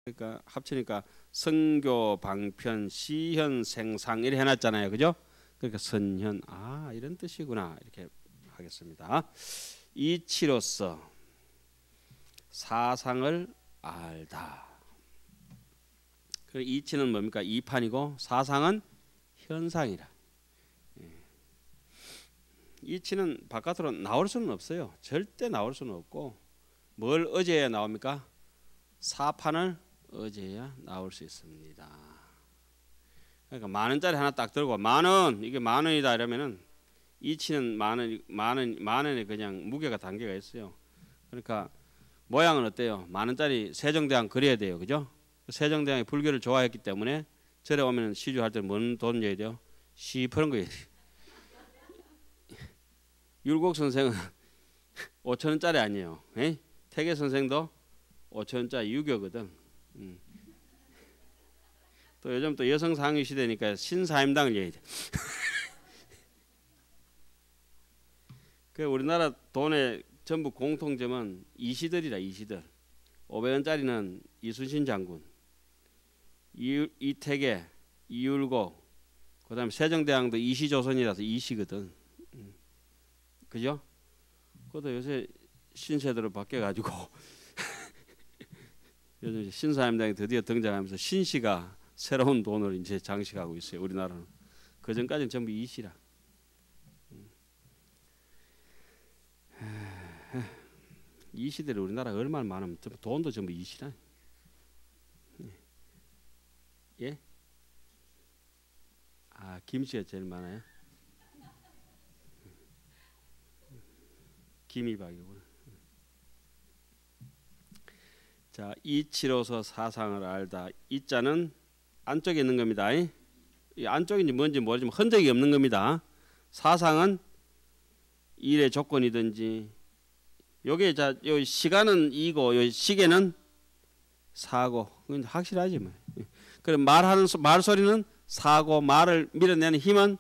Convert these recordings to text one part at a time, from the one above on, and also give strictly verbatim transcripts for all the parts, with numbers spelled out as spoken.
그러니까 합치니까 성교, 방편, 시현, 생상 이렇게 해놨잖아요, 그죠? 그러니까 선현, 아 이런 뜻이구나 이렇게 하겠습니다. 이치로서 사상을 알다. 그 이치는 뭡니까? 이판이고 사상은 현상이라. 이치는 바깥으로 나올 수는 없어요. 절대 나올 수는 없고 뭘 어제야 나옵니까? 사판을 어제야 나올 수 있습니다. 그러니까 만 원짜리 하나 딱 들고 만 원, 이게 만 원이다 이러면은 이치는 만 원, 만 원, 만 원에 그냥 무게가 단계가 있어요. 그러니까 모양은 어때요? 만 원짜리 세종대왕 그려야 돼요, 그죠? 세종대왕이 불교를 좋아했기 때문에 절에 오면 시주할 때 뭔 돈 줘야 돼요? 시퍼런 거예요. 율곡 선생은 오천 원짜리 아니에요. 에이? 태계 선생도 오천 원짜리 유교거든. 음. 또 요즘 또 여성 상위 시대니까 신사임당을 얘기해. 그 우리나라 돈의 전부 공통점은 이시들이라 이시들. 오백 원짜리는 이순신 장군, 이, 이태계, 이율곡, 그다음에 세종대왕도 이시조선이라서 이시거든. 음. 그죠? 그것도 요새 신세대로 바뀌어가지고 요즘 신사임당이 드디어 등장하면서 신시가 새로운 돈을 이제 장식하고 있어요. 우리나라는 그 전까지는 전부 이시라. 이 시대에 우리나라가 얼마나 많으면 돈도 전부 이시라. 예? 아 김씨가 제일 많아요. 김이박이구나. 자, 이치로서 사상을 알다. 이자는 안쪽에 있는 겁니다. 이 안쪽인지 뭔지 모르지만 흔적이 없는 겁니다. 사상은 일의 조건이든지, 요게 자, 요 시간은 이고, 요 시계는 사고. 그건 확실하지 뭐. 그럼 말하는 말소리는 사고, 말을 밀어내는 힘은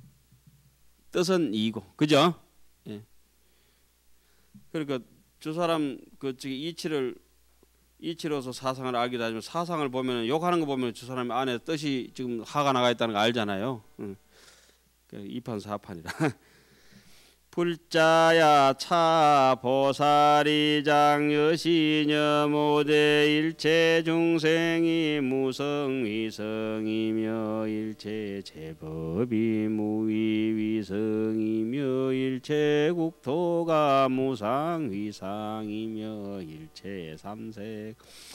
뜻은 이고, 그죠? 예. 그러니까 두 사람 그 저기 이치를 이치로서 사상을 알기도 하지만 사상을 보면 욕하는 거 보면 두 사람 안에 뜻이 지금 화가 나가 있다는 거 알잖아요. 응. 이판 사판이라. 불자야 차 보살이장 여시녀 모대 일체 중생이 무성위성이며 일체 제법이 무위위성이며 일체 국토가 무상위상이며 일체 삼색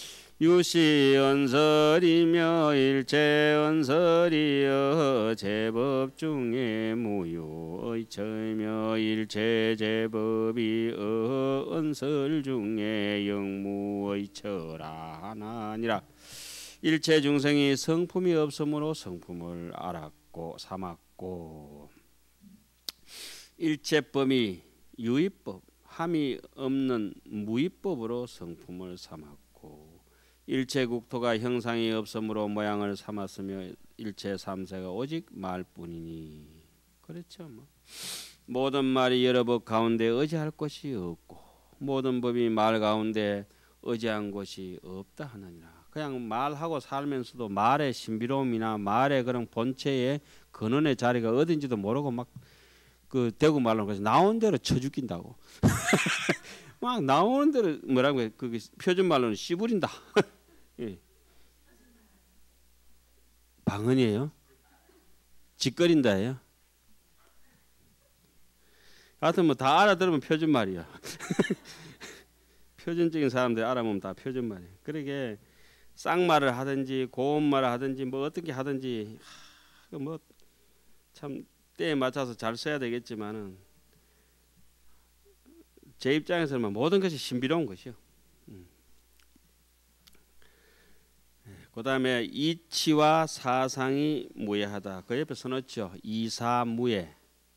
유시언설이며 일체 언설이여 제법 중에 무유의처이며 일체 제법이 언설 중에 영무의처라 하나니라. 일체 중생이 성품이 없으므로 성품을 알았고 삼았고, 일체법이 유의법 함이 없는 무의법으로 성품을 삼았고, 일체 국토가 형상이 없으므로 모양을 삼았으며 일체 삼세가 오직 말뿐이니. 그렇죠. 뭐. 모든 말이 여러 법 가운데 의지할 곳이 없고 모든 법이 말 가운데 의지한 곳이 없다 하느니라. 그냥 말하고 살면서도 말의 신비로움이나 말의 그런 본체의 근원의 자리가 어딘지도 모르고 막 그 대구 말로 그래서 나온 대로 쳐 죽긴다고. 막 나오는 대로 뭐라고 그 표준 말로는 씨부린다. 예. 방언이에요? 짓거린다예요? 하여튼 뭐 다 알아들으면 표준 말이야. 표준적인 사람들이 알아보면 다 표준 말이에요. 그러게 쌍말을 하든지 고운말을 하든지 뭐 어떻게 하든지 뭐 참 때에 맞춰서 잘 써야 되겠지만은 제 입장에서는 모든 것이 신비로운 것이요. 음. 그 다음에 이치와 사상이 무예하다. 그 옆에 써놓죠. 이사무예.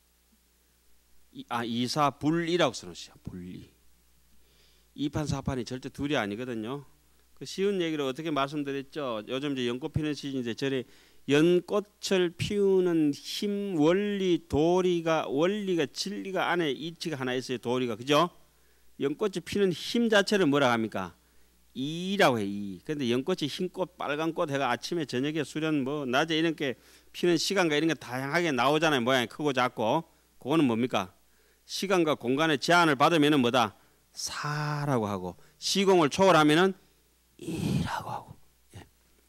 아 이사불이라고 써놓죠. 불리. 이판 사판이 절대 둘이 아니거든요. 그 쉬운 얘기를 어떻게 말씀드렸죠. 요즘 이제 연꽃 피는 시즌인데 절에 연꽃을 피우는 힘, 원리, 도리가 원리가 진리가 안에 이치가 하나 있어요. 도리가 그죠? 연꽃이 피는 힘 자체를 뭐라 합니까? 이라고 해. 이. 근데 연꽃이 흰꽃, 빨간꽃 해가 아침에 저녁에 수련 뭐 낮에 이렇게 피는 시간과 이런 게 다양하게 나오잖아요. 모양이 크고 작고. 그거는 뭡니까? 시간과 공간의 제한을 받으면은 뭐다? 사라고 하고 시공을 초월하면은 이라고 하고. 예.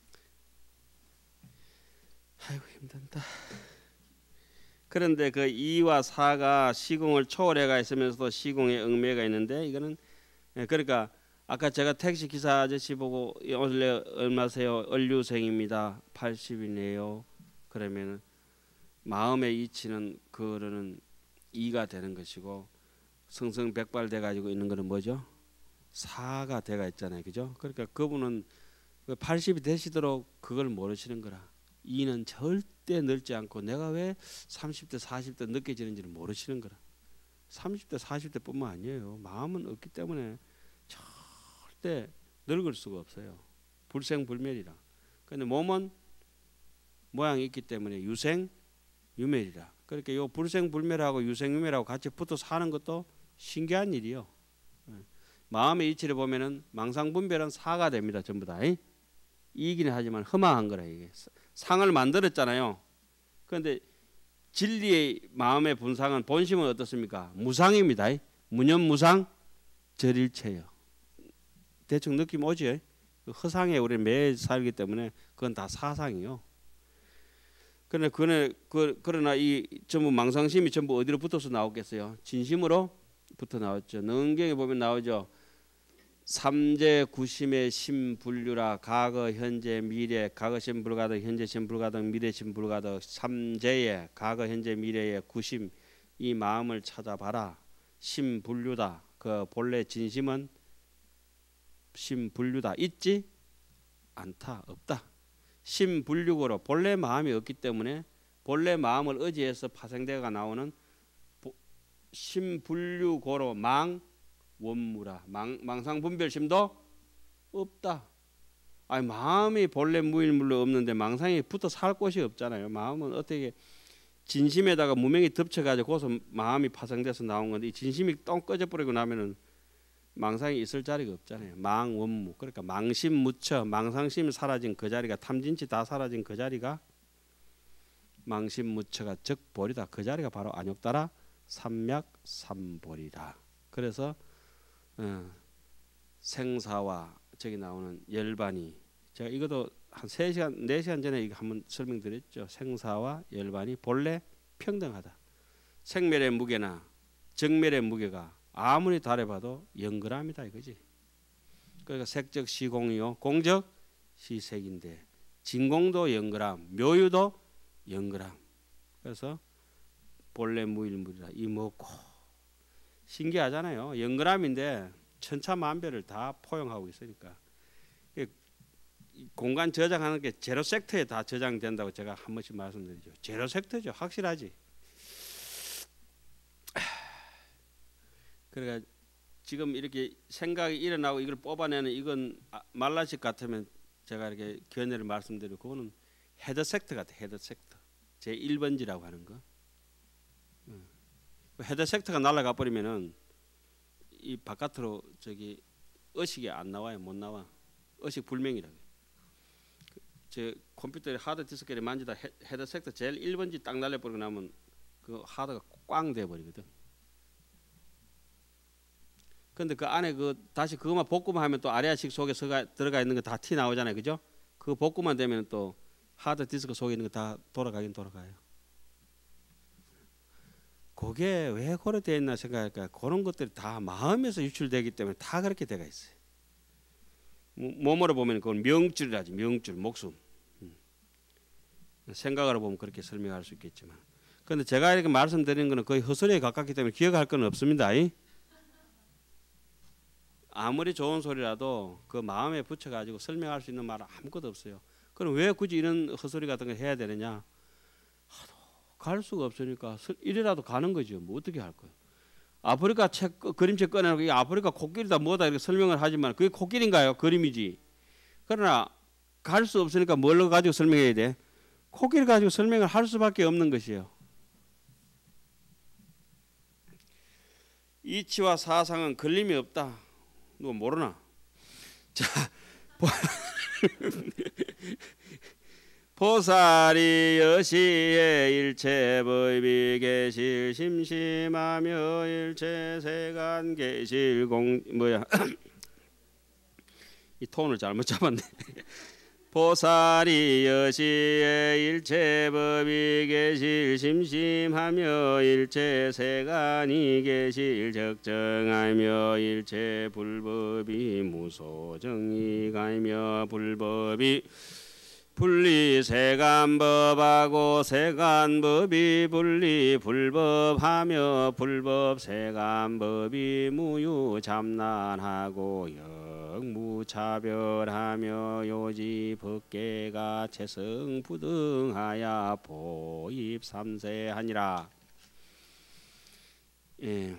아이고 힘든다. 그런데 그 이와 사가 시공을 초월해가 있으면서도 시공의 응매가 있는데 이거는 예, 그러니까 아까 제가 택시 기사 아저씨 보고 원래 얼마세요? 얼류생입니다. 팔십이네요. 그러면은 마음의 이치는 그거는 이가 되는 것이고 성성백발돼 가지고 있는 거는 뭐죠? 사가 돼가 있잖아요. 그죠? 그러니까 그분은 팔십이 되시도록 그걸 모르시는 거라. 이는 절대 넓지 않고 내가 왜 삼십 대 사십 대 느껴지는지를 모르시는 거라. 삼십 대 사십 대뿐만 아니에요. 마음은 없기 때문에 절대 늙을 수가 없어요. 불생불멸이라. 근데 몸은 모양이 있기 때문에 유생 유멸이라. 그렇게 요 불생불멸하고 유생유멸하고 같이 붙어 사는 것도 신기한 일이요. 마음의 이치를 보면은 망상분별은 사가 됩니다. 전부 다. 이기는 하지만 허망한 거라 이게. 상을 만들었잖아요. 그런데 진리의 마음의 분상은 본심은 어떻습니까? 무상입니다. 무념무상 절일체요. 대충 느낌 오지? 허상에 우리 매일 살기 때문에 그건 다 사상이요. 그러나 그네 그 그러나 이 전부 망상심이 전부 어디로 붙어서 나오겠어요? 진심으로 붙어 나왔죠. 능경에 보면 나오죠. 삼재 구심의 심분류라 과거 현재 미래 과거심 불가득 현재심 불가득 미래심 불가득 삼재의 과거 현재 미래의 구심 이 마음을 찾아봐라. 심분류다. 그 본래 진심은 심분류다. 있지 않다. 없다. 심분류고로 본래 마음이 없기 때문에 본래 마음을 의지해서 파생되가 나오는 심분류고로 망 원무라. 망, 망상분별심도 없다. 아니 마음이 본래 무일물로 없는데 망상이 붙어 살 곳이 없잖아요. 마음은 어떻게 진심에다가 무명이 덮쳐가지고 거기서 마음이 파생돼서 나온 건데 이 진심이 똥 꺼져버리고 나면은 망상이 있을 자리가 없잖아요. 망원무. 그러니까 망심 무처 망상심이 사라진 그 자리가 탐진치 다 사라진 그 자리가 망심 무처가 적볼이다. 그 자리가 바로 안욕따라 삼맥삼볼이다. 그래서 어, 생사와 저기 나오는 열반이 제가 이것도 한 세 시간 네 시간 전에 이거 한번 설명드렸죠. 생사와 열반이 본래 평등하다. 생멸의 무게나 정멸의 무게가 아무리 달해봐도 영그람이다 이거지. 그러니까 색적 시공이요 공적 시색인데 진공도 영그람 묘유도 영그람. 그래서 본래 무일물이라 이먹고 신기하잖아요. 영그람인데 천차만별을 다 포용하고 있으니까 공간 저장하는 게 제로 섹터에 다 저장된다고 제가 한 번씩 말씀드리죠. 제로 섹터죠. 확실하지. 그러니까 지금 이렇게 생각이 일어나고 이걸 뽑아내는 이건 말라식 같으면 제가 이렇게 견해를 말씀드리고 그거는 헤드 섹터 같아. 헤드 섹터 제일 번지라고 하는 거. 헤드 섹터가 날아가 버리면은 이 바깥으로 저기 의식이 안 나와요. 못 나와. 의식 불명이라고. 제 컴퓨터에 하드 디스크를 만지다 헤드 섹터 제일 일 번지 딱 날려버리고 나면 그 하드가 꽝 돼버리거든. 근데 그 안에 그 다시 그것만 복구만 하면 또 아래아식 속에 들어가 있는 거 다 티 나오잖아요. 그죠? 그 복구만 되면 또 하드 디스크 속에 있는 거 다 돌아가긴 돌아가요. 그게 왜 그렇게 되어 있나 생각할까? 그런 것들이 다 마음에서 유출되기 때문에 다 그렇게 되어 있어요. 몸으로 보면 그건 명줄이라지. 명줄, 목숨. 생각으로 보면 그렇게 설명할 수 있겠지만 그런데 제가 이렇게 말씀드리는 거는 거의 헛소리에 가깝기 때문에 기억할 건 없습니다. 아무리 좋은 소리라도 그 마음에 붙여가지고 설명할 수 있는 말은 아무것도 없어요. 그럼 왜 굳이 이런 헛소리 같은 걸 해야 되느냐? 갈 수가 없으니까 이래라도 가는 거죠. 뭐 어떻게 할 거예요? 아프리카 책 그림책 꺼내놓고 이 아프리카 코끼리다 뭐다 이렇게 설명을 하지만 그게 코끼리인가요? 그림이지. 그러나 갈 수 없으니까 뭘 가지고 설명해야 돼? 코끼리 가지고 설명을 할 수밖에 없는 것이에요. 이치와 사상은 걸림이 없다. 누가 모르나? 자, 보살이 여시에 일체법이 계실 심심하며 일체세간 계실 공 뭐야 이 톤을 잘못 잡았네. 보살이 여시에 일체법이 계실 심심하며 일체세간이 계실 적정하며 일체불법이 무소정이 가며 불법이 분리 세간법하고 세간법이 분리 불법하며 불법 세간법이 무유잡난하고 역무차별하며 요지 법계가 체성부등하여 보입삼세하니라. 예.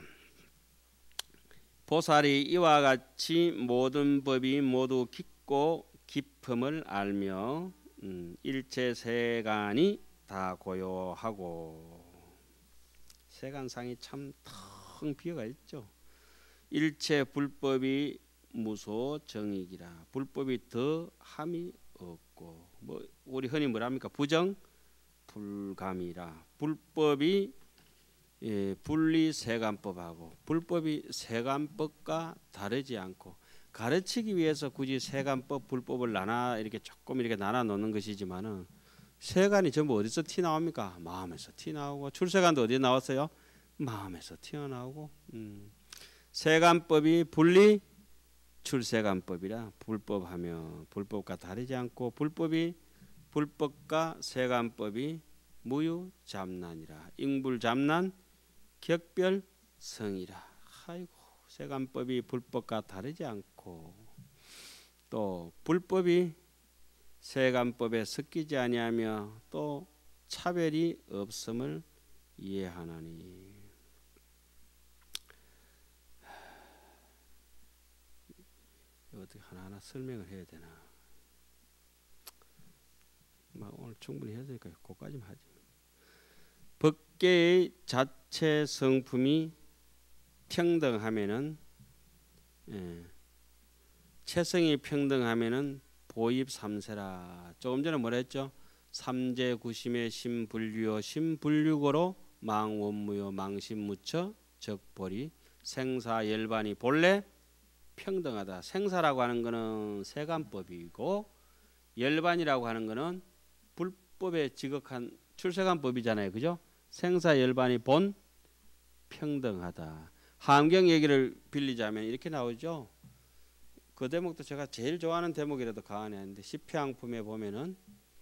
보살이 이와 같이 모든 법이 모두 깊고 깊음을 알며 음, 일체 세간이 다 고요하고 세간상이 참 텅 비어가 있죠. 일체 불법이 무소 정익이라. 불법이 더 함이 없고 뭐 우리 흔히 뭐랍니까? 부정 불감이라. 불법이 예, 분리 세간법하고 불법이 세간법과 다르지 않고 가르치기 위해서 굳이 세간법, 불법을 나눠 이렇게 조금 이렇게 나눠 놓는 것이지만은 세간이 전부 어디서 티 나옵니까? 마음에서 티 나오고 출세간도 어디 나왔어요? 마음에서 튀어나오고 음. 세간법이 분리 출세간법이라 불법하며 불법과 다르지 않고 불법이 불법과 세간법이 무유잡난이라 ing불잡난 격별성이라. 아이고 세간법이 불법과 다르지 않고 또 불법이 세간법에 섞이지 아니하며 또 차별이 없음을 이해하나니. 어떻게 하나하나 설명을 해야 되나? 오늘 충분히 해야 되니까 그까지만 하지. 법계의 자체 성품이 평등하면은 예, 체성이 평등하면은 보입삼세라. 조금 전에 뭐라 했죠? 삼재 구심의 심불류요 심불류고로 망원무요 망심무처 적보리 생사열반이 본래 평등하다. 생사라고 하는 것은 세간법이고 열반이라고 하는 것은 불법에 지극한 출세간법이잖아요. 그죠? 생사열반이 본 평등하다. 함경 얘기를 빌리자면 이렇게 나오죠. 그 대목도 제가 제일 좋아하는 대목이라도 가안했는데 십평품에 보면은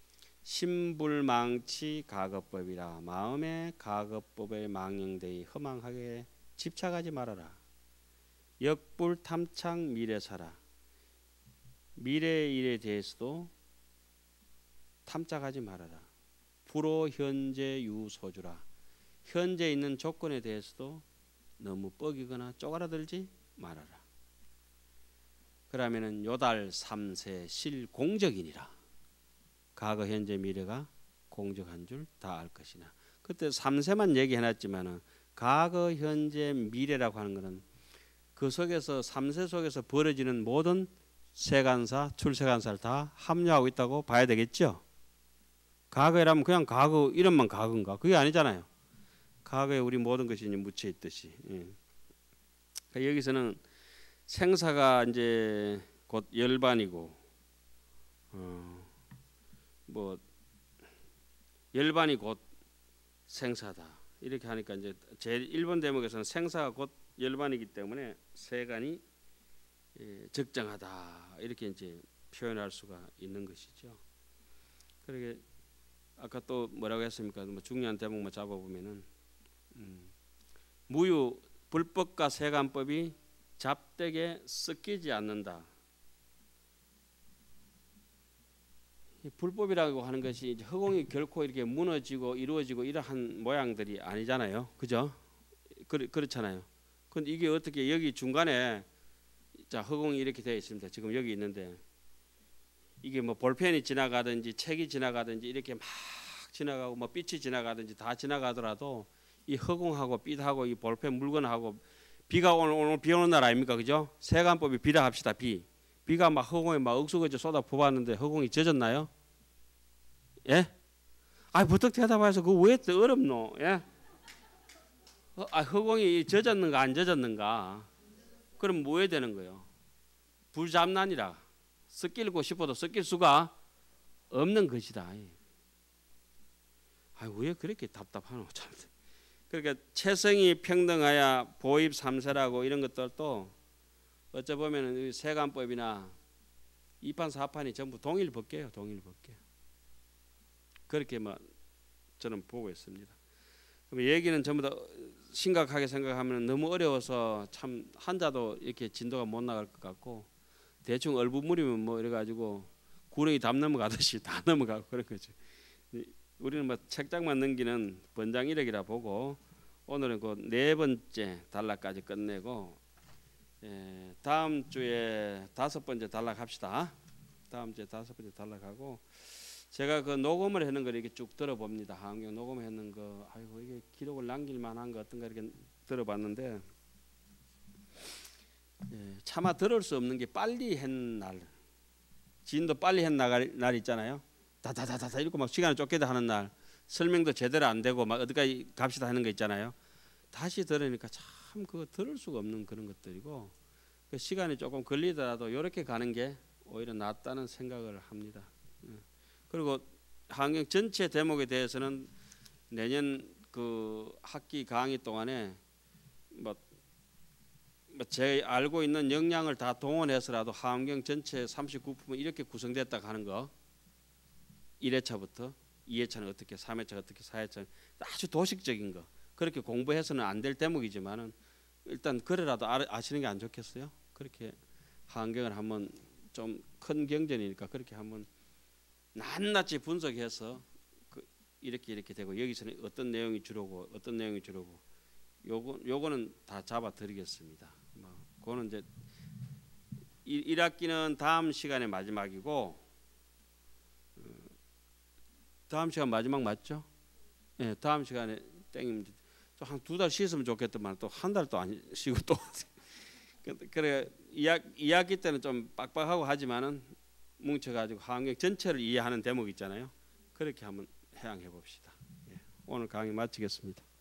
심불망치 가급법이라. 마음의 가급법에 망령되이 허망하게 집착하지 말아라. 역불탐착 미래사라. 미래의 일에 대해서도 탐착하지 말아라. 불호 현재 유소주라. 현재 있는 조건에 대해서도 너무 뻐기거나 쪼그라들지 말아라. 그러면은 요달 삼세 실공적이니라. 과거 현재 미래가 공적한 줄 다 알 것이나. 그때 삼세만 얘기해놨지만은 과거 현재 미래라고 하는 것은 그 속에서 삼세 속에서 벌어지는 모든 세간사 출세간사를 다 합류하고 있다고 봐야 되겠죠. 과거라면 그냥 과거 이름만 과거인가? 그게 아니잖아요. 과거에 우리 모든 것이 이제 묻혀 있듯이. 예. 그러니까 여기서는 생사가 이제 곧 열반이고, 어, 뭐 열반이 곧 생사다. 이렇게 하니까 이제 제일 일 번 대목에서는 생사가 곧 열반이기 때문에 세간이 예, 적정하다. 이렇게 이제 표현할 수가 있는 것이죠. 그러게 아까 또 뭐라고 했습니까? 뭐 중요한 대목만 잡아보면은. 음, 무유 불법과 세간법이 잡되게 섞이지 않는다. 이 불법이라고 하는 것이 이제 허공이 결코 이렇게 무너지고 이루어지고 이러한 모양들이 아니잖아요. 그죠? 그렇, 그렇잖아요. 근데 이게 어떻게 여기 중간에 자 허공이 이렇게 되어 있습니다. 지금 여기 있는데 이게 뭐 볼펜이 지나가든지 책이 지나가든지 이렇게 막 지나가고 뭐 빛이 지나가든지 다 지나가더라도 이 허공하고 빛하고 이 볼펜 물건하고 비가 오늘 오늘 비 오는 날 아닙니까? 그죠? 세간법이 비라 합시다. 비. 비가 막 허공에 막 억수거지 쏟아 부었는데 허공이 젖었나요? 예? 아, 버뜩 대답해서 그 왜 어렵노? 예? 어, 아, 허공이 젖었는가 안 젖었는가? 그럼 뭐 해야 되는 거예요? 불잡난이라 섞이고 싶어도 섞일 수가 없는 것이다. 아, 왜 그렇게 답답하노? 참. 그러니까 체성이 평등하야 보입 삼세라고 이런 것들도 어찌 보면은 세관법이나 이판 사판이 전부 동일법계예요. 동일법계. 그렇게 뭐 저는 보고 있습니다. 그럼 얘기는 전부 다 심각하게 생각하면 너무 어려워서 참 한자도 이렇게 진도가 못 나갈 것 같고 대충 얼부무리면 뭐 이래 가지고 구렁이 담 넘어가듯이 다 넘어가고 그런 거죠. 우리는 뭐 책장만 넘기는 번장일역이라 보고 오늘은 그 네 번째 단락까지 끝내고 예, 다음 주에 다섯 번째 단락 합시다. 다음 주에 다섯 번째 단락하고 제가 그 녹음을 했는 걸 이렇게 쭉 들어봅니다. 한경 녹음했는 거, 아이고 이게 기록을 남길 만한 거 어떤가 이렇게 들어봤는데 예, 차마 들을 수 없는 게 빨리 한 날, 진도 빨리 한 날, 날 있잖아요. 다다다다다 이렇게 막 시간을 쫓기다 하는 날, 설명도 제대로 안 되고 막 어디까지 갑시다 하는 거 있잖아요. 다시 들으니까 참 그거 들을 수가 없는 그런 것들이고 그 시간이 조금 걸리더라도 이렇게 가는 게 오히려 낫다는 생각을 합니다. 그리고 한경 전체 대목에 대해서는 내년 그 학기 강의 동안에 뭐 제 알고 있는 역량을 다 동원해서라도 한경 전체 삼십구 품은 이렇게 구성됐다고 하는 거 일 회차부터 이 회차는 어떻게, 삼 회차 어떻게, 사 회차는 아주 도식적인 거 그렇게 공부해서는 안 될 대목이지만은 일단 그래라도 아시는 게 안 좋겠어요? 그렇게 한경을 한번 좀 큰 경전이니까 그렇게 한번 낱낱이 분석해서 그 이렇게 이렇게 되고 여기서는 어떤 내용이 주로고 어떤 내용이 주로고 요거 요거는 다 잡아 드리겠습니다. 뭐 그거는 이제 일 학기는 다음 시간에 마지막이고 다음 시간 마지막 맞죠? 예, 네, 다음 시간에 땡이면 한 두 달 쉬었으면 좋겠더만 또 한 달 또 안 쉬고 또 그래 이 학기 때는 좀 빡빡하고 하지만은 뭉쳐가지고 한경 전체를 이해하는 대목 있잖아요. 그렇게 한번 해양해 봅시다. 예, 오늘 강의 마치겠습니다.